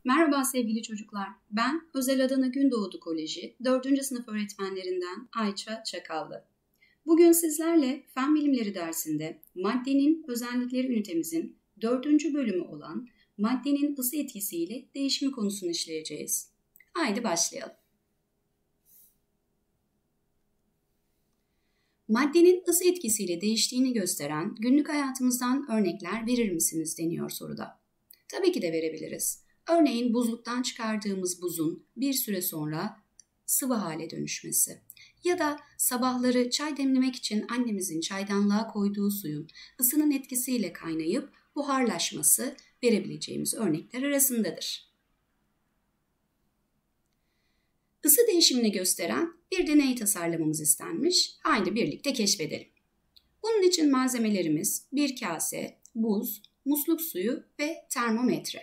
Merhaba sevgili çocuklar. Ben Özel Adana Gündoğdu Koleji 4. sınıf öğretmenlerinden Ayça Çakallı. Bugün sizlerle Fen Bilimleri dersinde maddenin özellikleri ünitemizin 4. bölümü olan maddenin ısı etkisiyle değişimi konusunu işleyeceğiz. Haydi başlayalım. Maddenin ısı etkisiyle değiştiğini gösteren günlük hayatımızdan örnekler verir misiniz deniyor soruda. Tabii ki de verebiliriz. Örneğin buzluktan çıkardığımız buzun bir süre sonra sıvı hale dönüşmesi ya da sabahları çay demlemek için annemizin çaydanlığa koyduğu suyun ısının etkisiyle kaynayıp buharlaşması verebileceğimiz örnekler arasındadır. Isı değişimini gösteren bir deney tasarlamamız istenmiş. Haydi birlikte keşfedelim. Bunun için malzemelerimiz bir kase, buz, musluk suyu ve termometre.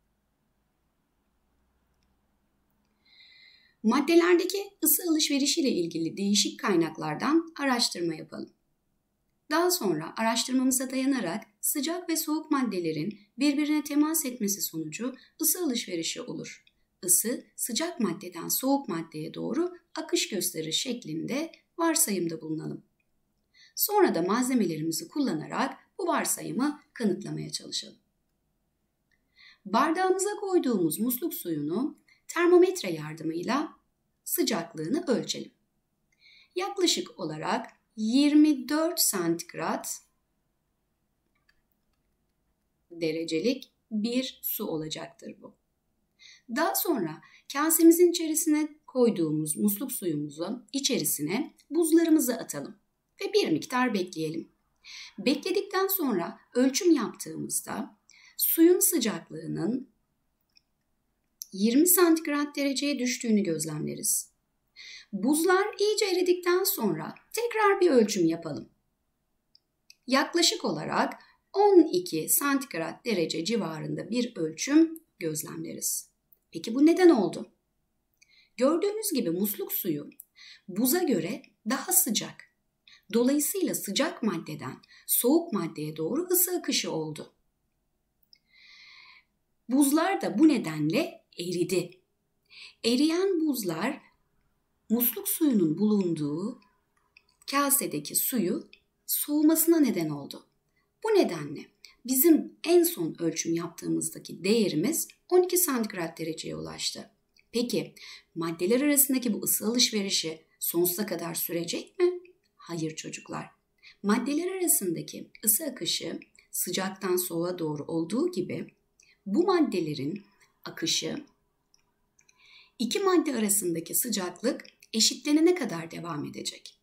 Maddelerdeki ısı alışverişiyle ilgili değişik kaynaklardan araştırma yapalım. Daha sonra araştırmamıza dayanarak sıcak ve soğuk maddelerin birbirine temas etmesi sonucu ısı alışverişi olur. Isı sıcak maddeden soğuk maddeye doğru akış gösterir şeklinde varsayımda bulunalım. Sonra da malzemelerimizi kullanarak bu varsayımı kanıtlamaya çalışalım. Bardağımıza koyduğumuz musluk suyunu termometre yardımıyla sıcaklığını ölçelim. Yaklaşık olarak 24 santigrat derecelik bir su olacaktır bu. Daha sonra kasemizin içerisine koyduğumuz musluk suyumuzun içerisine buzlarımızı atalım ve bir miktar bekleyelim. Bekledikten sonra ölçüm yaptığımızda suyun sıcaklığının 20 santigrat dereceye düştüğünü gözlemleriz. Buzlar iyice eridikten sonra tekrar bir ölçüm yapalım. Yaklaşık olarak 12 santigrat derece civarında bir ölçüm gözlemleriz. Peki bu neden oldu? Gördüğünüz gibi musluk suyu buza göre daha sıcak. Dolayısıyla sıcak maddeden soğuk maddeye doğru ısı akışı oldu. Buzlar da bu nedenle eridi. Eriyen buzlar musluk suyunun bulunduğu kasedeki suyu soğumasına neden oldu. Bu nedenle bizim en son ölçüm yaptığımızdaki değerimiz 12 santigrat dereceye ulaştı. Peki maddeler arasındaki bu ısı alışverişi sonsuza kadar sürecek mi? Hayır çocuklar. Maddeler arasındaki ısı akışı sıcaktan soğuğa doğru olduğu gibi bu maddelerin akışı iki madde arasındaki sıcaklık eşitlenene kadar devam edecek.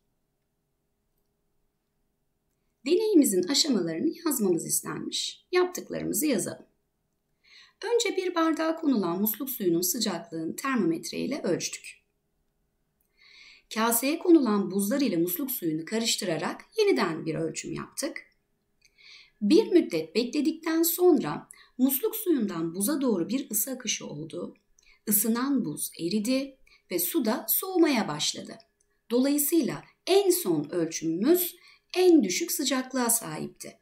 Deneyimizin aşamalarını yazmamız istenmiş. Yaptıklarımızı yazalım. Önce bir bardağa konulan musluk suyunun sıcaklığını termometre ile ölçtük. Kaseye konulan buzlar ile musluk suyunu karıştırarak yeniden bir ölçüm yaptık. Bir müddet bekledikten sonra musluk suyundan buza doğru bir ısı akışı oldu. Isınan buz eridi ve su da soğumaya başladı. Dolayısıyla en son ölçümümüz en düşük sıcaklığa sahipti.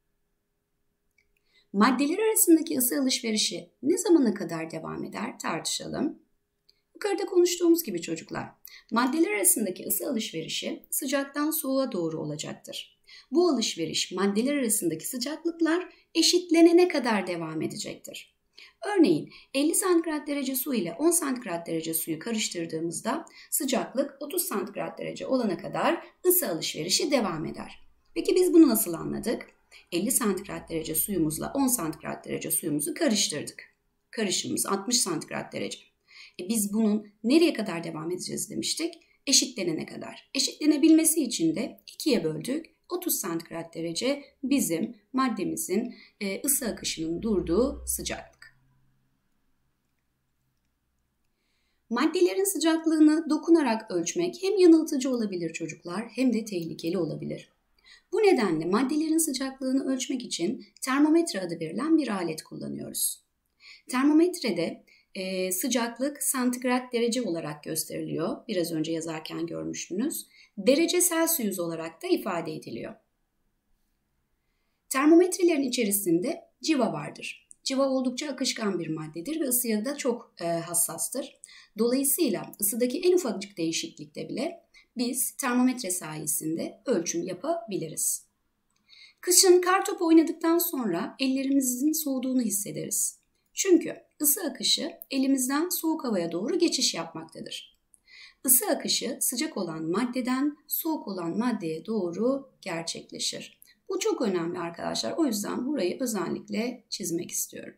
Maddeler arasındaki ısı alışverişi ne zamana kadar devam eder tartışalım. Yukarıda konuştuğumuz gibi çocuklar, maddeler arasındaki ısı alışverişi sıcaktan soğuğa doğru olacaktır. Bu alışveriş maddeler arasındaki sıcaklıklar eşitlenene kadar devam edecektir. Örneğin 50 santigrat derece su ile 10 santigrat derece suyu karıştırdığımızda sıcaklık 30 santigrat derece olana kadar ısı alışverişi devam eder. Peki biz bunu nasıl anladık? 50 santigrat derece suyumuzla 10 santigrat derece suyumuzu karıştırdık. Karışımımız 60 santigrat derece. Biz bunun nereye kadar devam edeceğiz demiştik? Eşitlenene kadar. Eşitlenebilmesi için de 2'ye böldük. 30 santigrat derece bizim maddemizin ısı akışının durduğu sıcaklık. Maddelerin sıcaklığını dokunarak ölçmek hem yanıltıcı olabilir çocuklar hem de tehlikeli olabilir. Bu nedenle maddelerin sıcaklığını ölçmek için termometre adı verilen bir alet kullanıyoruz. Termometrede sıcaklık santigrat derece olarak gösteriliyor. Biraz önce yazarken görmüştünüz. Derece Celsius olarak da ifade ediliyor. Termometrelerin içerisinde civa vardır. Civa oldukça akışkan bir maddedir ve ısıya da çok hassastır. Dolayısıyla ısıdaki en ufacık değişiklikte bile biz termometre sayesinde ölçüm yapabiliriz. Kışın kartopu oynadıktan sonra ellerimizin soğuduğunu hissederiz. Çünkü ısı akışı elimizden soğuk havaya doğru geçiş yapmaktadır. Isı akışı sıcak olan maddeden soğuk olan maddeye doğru gerçekleşir. Bu çok önemli arkadaşlar. O yüzden burayı özellikle çizmek istiyorum.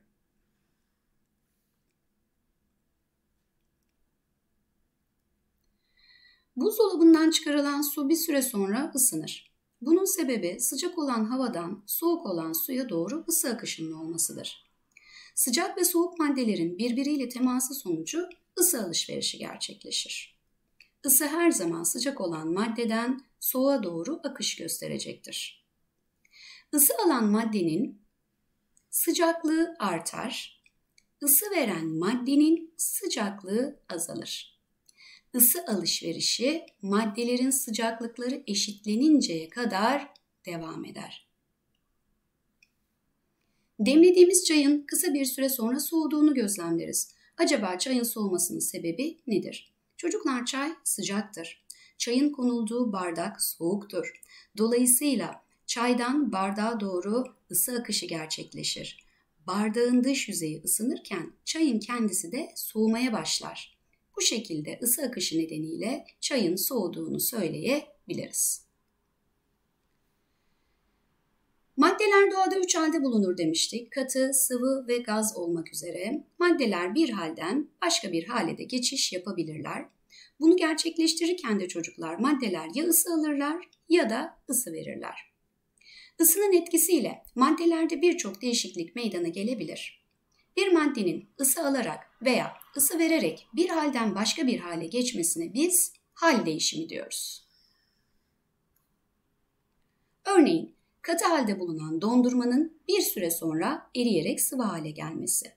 Buzdolabından çıkarılan su bir süre sonra ısınır. Bunun sebebi sıcak olan havadan soğuk olan suya doğru ısı akışının olmasıdır. Sıcak ve soğuk maddelerin birbiriyle teması sonucu ısı alışverişi gerçekleşir. Isı her zaman sıcak olan maddeden soğuğa doğru akış gösterecektir. Isı alan maddenin sıcaklığı artar, ısı veren maddenin sıcaklığı azalır. Isı alışverişi maddelerin sıcaklıkları eşitleninceye kadar devam eder. Demlediğimiz çayın kısa bir süre sonra soğuduğunu gözlemleriz. Acaba çayın soğumasının sebebi nedir? Çocuklar, çay sıcaktır. Çayın konulduğu bardak soğuktur. Dolayısıyla çaydan bardağa doğru ısı akışı gerçekleşir. Bardağın dış yüzeyi ısınırken çayın kendisi de soğumaya başlar. Bu şekilde ısı akışı nedeniyle çayın soğuduğunu söyleyebiliriz. Maddeler doğada 3 halde bulunur demiştik. Katı, sıvı ve gaz olmak üzere maddeler bir halden başka bir hale de geçiş yapabilirler. Bunu gerçekleştirirken de çocuklar maddeler ya ısı alırlar ya da ısı verirler. Isının etkisiyle maddelerde birçok değişiklik meydana gelebilir. Bir maddenin ısı alarak veya ısı vererek bir halden başka bir hale geçmesine biz hal değişimi diyoruz. Örneğin katı halde bulunan dondurmanın bir süre sonra eriyerek sıvı hale gelmesi.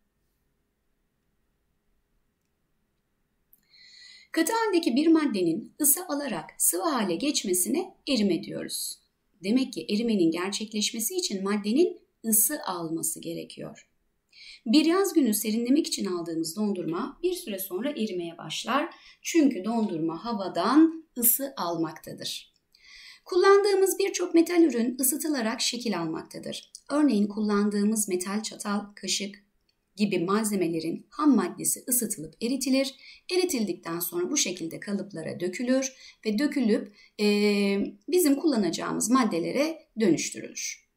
Katı haldeki bir maddenin ısı alarak sıvı hale geçmesine erime diyoruz. Demek ki erimenin gerçekleşmesi için maddenin ısı alması gerekiyor. Bir yaz günü serinlemek için aldığımız dondurma bir süre sonra erimeye başlar. Çünkü dondurma havadan ısı almaktadır. Kullandığımız birçok metal ürün ısıtılarak şekil almaktadır. Örneğin kullandığımız metal çatal, kaşık gibi malzemelerin ham maddesi ısıtılıp eritilir. Eritildikten sonra bu şekilde kalıplara dökülür ve dökülüp bizim kullanacağımız maddelere dönüştürülür.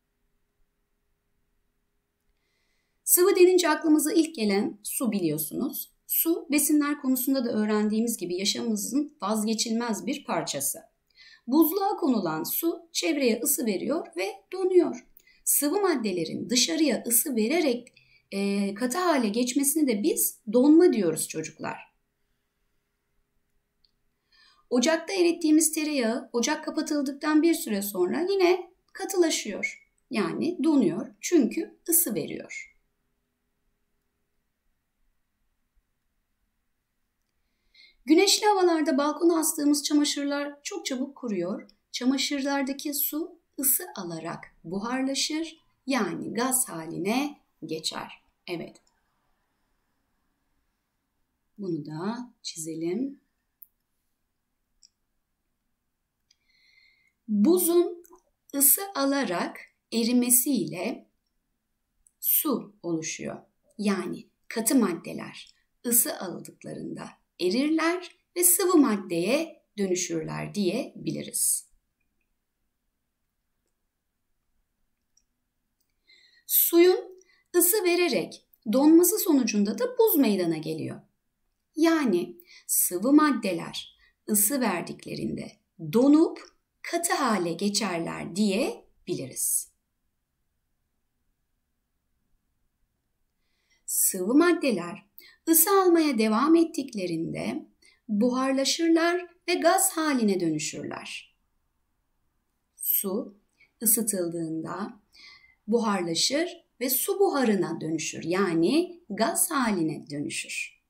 Sıvı denince aklımıza ilk gelen su biliyorsunuz. Su, besinler konusunda da öğrendiğimiz gibi yaşamımızın vazgeçilmez bir parçası. Buzluğa konulan su çevreye ısı veriyor ve donuyor. Sıvı maddelerin dışarıya ısı vererek katı hale geçmesine de biz donma diyoruz çocuklar. Ocakta erittiğimiz tereyağı ocak kapatıldıktan bir süre sonra yine katılaşıyor. Yani donuyor çünkü ısı veriyor. Güneşli havalarda balkona astığımız çamaşırlar çok çabuk kuruyor. Çamaşırlardaki su ısı alarak buharlaşır, yani gaz haline geçer. Evet. Bunu da çizelim. Buzun ısı alarak erimesiyle su oluşuyor. Yani katı maddeler ısı aldıklarında erirler ve sıvı maddeye dönüşürler diyebiliriz. Suyun ısı vererek donması sonucunda da buz meydana geliyor. Yani sıvı maddeler ısı verdiklerinde donup katı hale geçerler diyebiliriz. Sıvı maddeler ısı almaya devam ettiklerinde buharlaşırlar ve gaz haline dönüşürler. Su ısıtıldığında buharlaşır ve su buharına dönüşür, yani gaz haline dönüşür.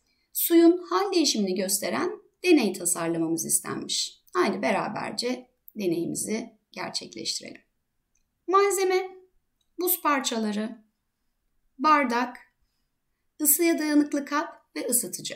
Suyun hal değişimini gösteren deney tasarlamamız istenmiş. Haydi beraberce deneyimizi gerçekleştirelim. Malzeme: buz parçaları, bardak, ısıya dayanıklı kap ve ısıtıcı.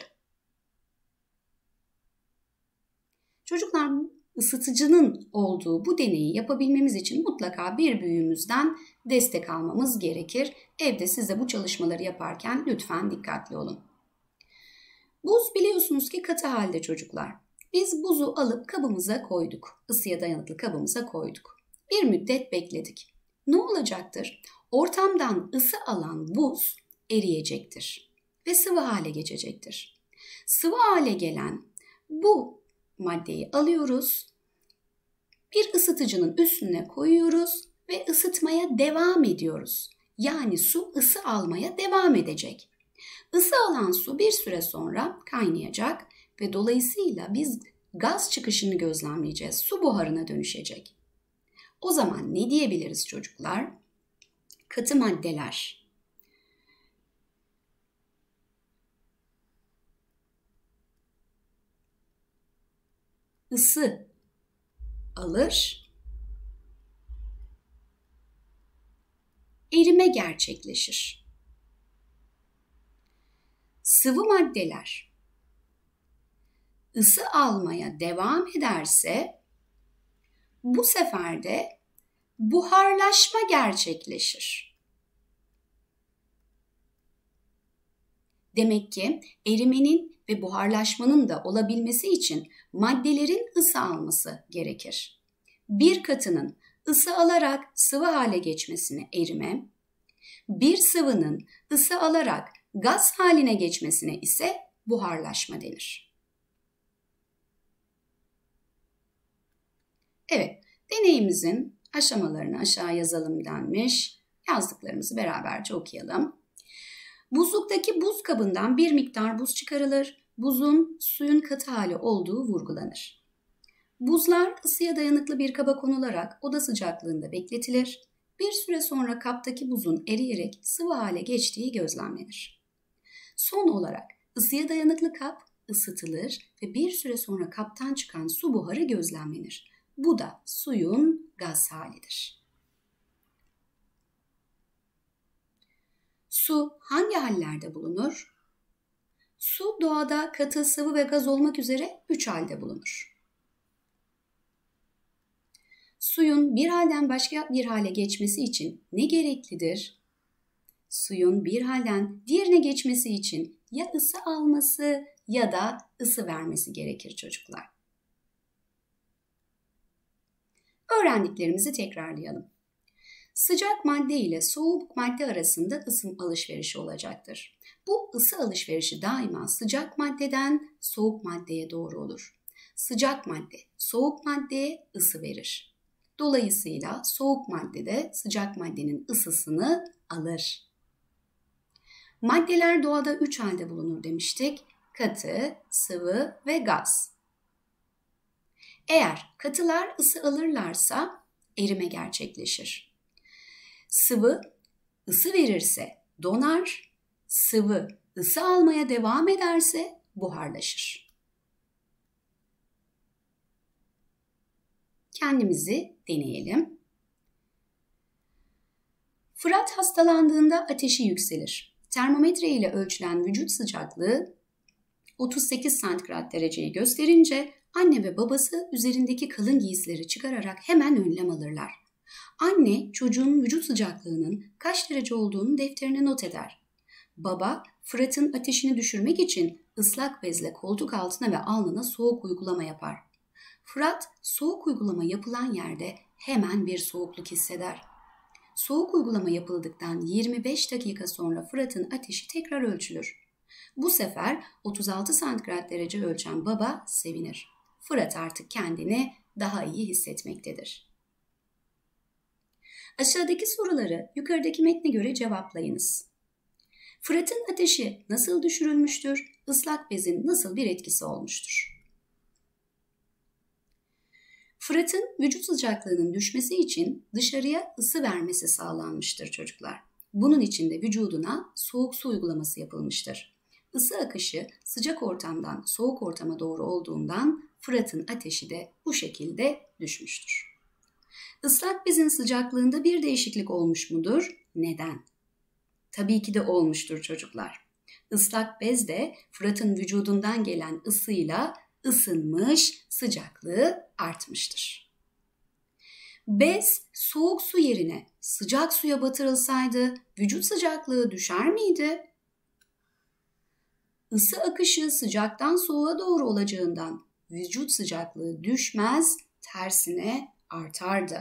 Çocuklar, ısıtıcının olduğu bu deneyi yapabilmemiz için mutlaka bir büyüğümüzden destek almamız gerekir. Evde siz de bu çalışmaları yaparken lütfen dikkatli olun. Buz biliyorsunuz ki katı halde çocuklar. Biz buzu alıp kabımıza koyduk. Isıya dayanıklı kabımıza koyduk. Bir müddet bekledik. Ne olacaktır? Ortamdan ısı alan buz eriyecektir ve sıvı hale geçecektir. Sıvı hale gelen bu maddeyi alıyoruz, bir ısıtıcının üstüne koyuyoruz ve ısıtmaya devam ediyoruz. Yani su ısı almaya devam edecek. Isı alan su bir süre sonra kaynayacak ve dolayısıyla biz gaz çıkışını gözlemleyeceğiz. Su buharına dönüşecek. O zaman ne diyebiliriz çocuklar? Katı maddeler ısı alır, erime gerçekleşir. Sıvı maddeler ısı almaya devam ederse bu sefer de buharlaşma gerçekleşir. Demek ki erimenin ve buharlaşmanın da olabilmesi için maddelerin ısı alması gerekir. Bir katının ısı alarak sıvı hale geçmesine erime, bir sıvının ısı alarak gaz haline geçmesine ise buharlaşma denir. Evet, deneyimizin aşamalarını aşağı yazalım denmiş. Yazdıklarımızı beraberce okuyalım. Buzluktaki buz kabından bir miktar buz çıkarılır. Buzun suyun katı hali olduğu vurgulanır. Buzlar ısıya dayanıklı bir kaba konularak oda sıcaklığında bekletilir. Bir süre sonra kaptaki buzun eriyerek sıvı hale geçtiği gözlemlenir. Son olarak ısıya dayanıklı kap ısıtılır ve bir süre sonra kaptan çıkan su buharı gözlemlenir. Bu da suyun gaz halidir. Su hangi hallerde bulunur? Su doğada katı, sıvı ve gaz olmak üzere 3 halde bulunur. Suyun bir halden başka bir hale geçmesi için ne gereklidir? Suyun bir halden diğerine geçmesi için ya ısı alması ya da ısı vermesi gerekir çocuklar. Öğrendiklerimizi tekrarlayalım. Sıcak madde ile soğuk madde arasında ısı alışverişi olacaktır. Bu ısı alışverişi daima sıcak maddeden soğuk maddeye doğru olur. Sıcak madde soğuk maddeye ısı verir. Dolayısıyla soğuk madde de sıcak maddenin ısısını alır. Maddeler doğada 3 halde bulunur demiştik. Katı, sıvı ve gaz. Eğer katılar ısı alırlarsa erime gerçekleşir. Sıvı ısı verirse donar, sıvı ısı almaya devam ederse buharlaşır. Kendimizi deneyelim. Fırat hastalandığında ateşi yükselir. Termometre ile ölçülen vücut sıcaklığı 38 santigrat dereceyi gösterince anne ve babası üzerindeki kalın giysileri çıkararak hemen önlem alırlar. Anne çocuğun vücut sıcaklığının kaç derece olduğunu defterine not eder. Baba Fırat'ın ateşini düşürmek için ıslak bezle koltuk altına ve alnına soğuk uygulama yapar. Fırat soğuk uygulama yapılan yerde hemen bir soğukluk hisseder. Soğuk uygulama yapıldıktan 25 dakika sonra Fırat'ın ateşi tekrar ölçülür. Bu sefer 36 santigrat derece ölçen baba sevinir. Fırat artık kendini daha iyi hissetmektedir. Aşağıdaki soruları yukarıdaki metne göre cevaplayınız. Fırat'ın ateşi nasıl düşürülmüştür? Islak bezin nasıl bir etkisi olmuştur? Fırat'ın vücut sıcaklığının düşmesi için dışarıya ısı vermesi sağlanmıştır çocuklar. Bunun için de vücuduna soğuk su uygulaması yapılmıştır. Isı akışı sıcak ortamdan soğuk ortama doğru olduğundan Fırat'ın ateşi de bu şekilde düşmüştür. Islak bezin sıcaklığında bir değişiklik olmuş mudur? Neden? Tabii ki de olmuştur çocuklar. Islak bez de Fırat'ın vücudundan gelen ısıyla ısınmış, sıcaklığı artmıştır. Bez soğuk su yerine sıcak suya batırılsaydı vücut sıcaklığı düşer miydi? Isı akışı sıcaktan soğuğa doğru olacağından vücut sıcaklığı düşmez, tersine artardı.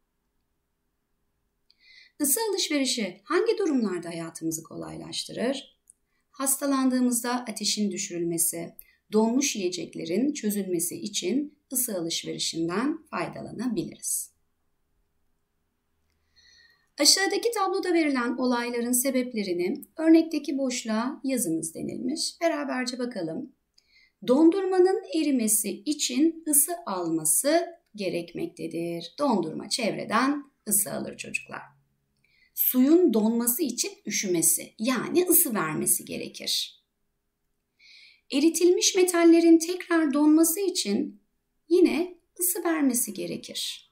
Isı alışverişi hangi durumlarda hayatımızı kolaylaştırır? Hastalandığımızda ateşin düşürülmesi, donmuş yiyeceklerin çözülmesi için ısı alışverişinden faydalanabiliriz. Aşağıdaki tabloda verilen olayların sebeplerini örnekteki boşluğa yazınız denilmiş. Beraberce bakalım. Dondurmanın erimesi için ısı alması gerekmektedir. Dondurma çevreden ısı alır çocuklar. Suyun donması için üşümesi yani ısı vermesi gerekir. Eritilmiş metallerin tekrar donması için yine ısı vermesi gerekir.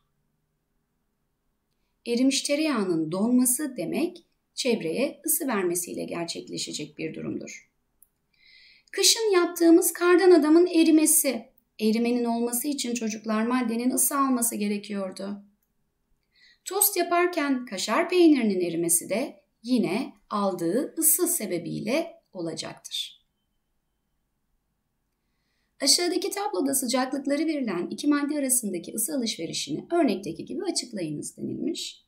Erimiş tereyağının donması demek çevreye ısı vermesiyle gerçekleşecek bir durumdur. Kışın yaptığımız kardan adamın erimesi. Erimenin olması için çocuklar maddenin ısı alması gerekiyordu. Tost yaparken kaşar peynirinin erimesi de yine aldığı ısı sebebiyle olacaktır. Aşağıdaki tabloda sıcaklıkları verilen iki madde arasındaki ısı alışverişini örnekteki gibi açıklayınız denilmiş.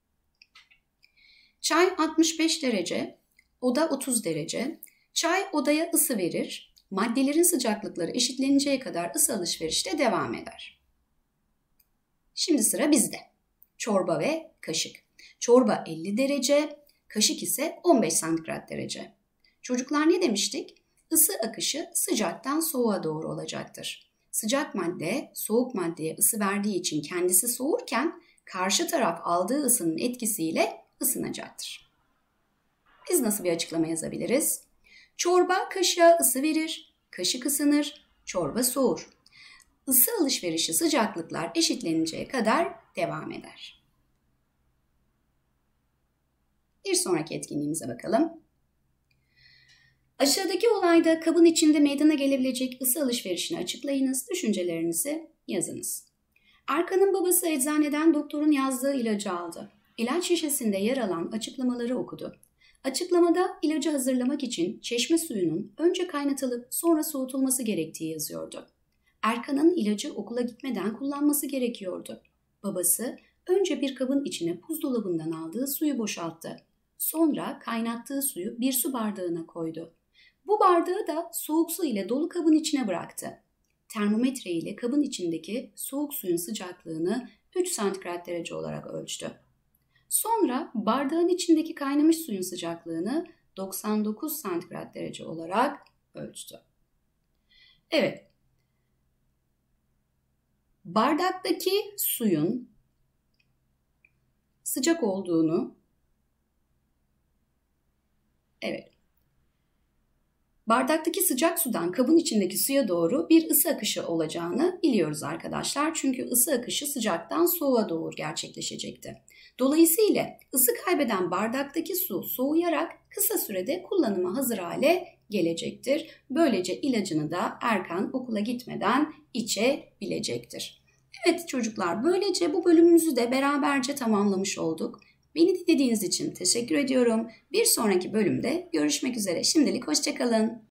Çay 65 derece, oda 30 derece. Çay odaya ısı verir. Maddelerin sıcaklıkları eşitleninceye kadar ısı alışverişte devam eder. Şimdi sıra bizde. Çorba ve kaşık. Çorba 50 derece, kaşık ise 15 santigrat derece. Çocuklar ne demiştik? Isı akışı sıcaktan soğuğa doğru olacaktır. Sıcak madde soğuk maddeye ısı verdiği için kendisi soğurken karşı taraf aldığı ısının etkisiyle ısınacaktır. Biz nasıl bir açıklama yazabiliriz? Çorba kaşığa ısı verir, kaşık ısınır, çorba soğur. Isı alışverişi sıcaklıklar eşitleninceye kadar devam eder. Bir sonraki etkinliğimize bakalım. Aşağıdaki olayda kabın içinde meydana gelebilecek ısı alışverişini açıklayınız, düşüncelerinizi yazınız. Erkan'ın babası eczaneden doktorun yazdığı ilacı aldı. İlaç şişesinde yer alan açıklamaları okudu. Açıklamada ilacı hazırlamak için çeşme suyunun önce kaynatılıp sonra soğutulması gerektiği yazıyordu. Erkan'ın ilacı okula gitmeden kullanması gerekiyordu. Babası önce bir kabın içine buzdolabından aldığı suyu boşalttı. Sonra kaynattığı suyu bir su bardağına koydu. Bu bardağı da soğuk su ile dolu kabın içine bıraktı. Termometre ile kabın içindeki soğuk suyun sıcaklığını 3 santigrat derece olarak ölçtü. Sonra bardağın içindeki kaynamış suyun sıcaklığını 99 santigrat derece olarak ölçtü. Evet. Bardaktaki suyun sıcak olduğunu, bardaktaki sıcak sudan kabın içindeki suya doğru bir ısı akışı olacağını biliyoruz arkadaşlar. Çünkü ısı akışı sıcaktan soğuğa doğru gerçekleşecekti. Dolayısıyla ısı kaybeden bardaktaki su soğuyarak kısa sürede kullanıma hazır hale gelecektir. Böylece ilacını da Erkan okula gitmeden içebilecektir. Evet çocuklar, böylece bu bölümümüzü de beraberce tamamlamış olduk. Beni dinlediğiniz için teşekkür ediyorum. Bir sonraki bölümde görüşmek üzere. Şimdilik hoşça kalın.